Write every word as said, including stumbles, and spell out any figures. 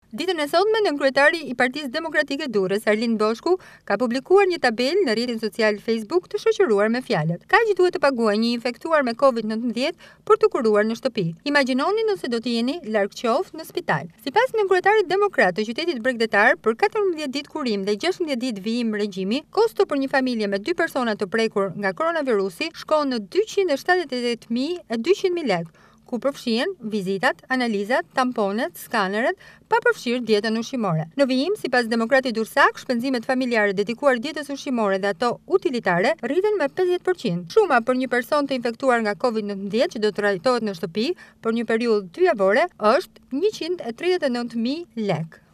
Ditën e sotme, nënkryetari i Partisë Demokratike Durrës, Arlind Boshku, ka publikuar një tabelë në rrjetin social Facebook të shoqëruar me fjalët: "Kaq duhet të paguajë një infektuar me covid nëntëmbëdhjetë për të kuruar në shtëpi. Imagjinoni nëse do të jeni larg qoftë në spital." Sipas nënkryetarit demokrat të qytetit bregdetar, për katërmbëdhjetë ditë kurim dhe gjashtëmbëdhjetë ditë vijim regjimi, kosto për një familje me dy persona të prekur nga koronavirusi shkon në dyqind e shtatëdhjetë e tetë mijë e dyqind mijë lekë, ku përfshihen vizitat, analizat, tamponet, skaneret, pa përfshirë dietën ushqimore. Në vijim, sipas demokratit dursak, shpenzimet familjare dedikuar dietës ushqimore dhe ato utilitare rriten me pesëdhjetë përqind. Shuma për një person të infektuar nga covid nëntëmbëdhjetë që do të trajtohet në shtëpi për një periudhë dy javore është njëqind e tridhjetë e nëntë mijë lekë.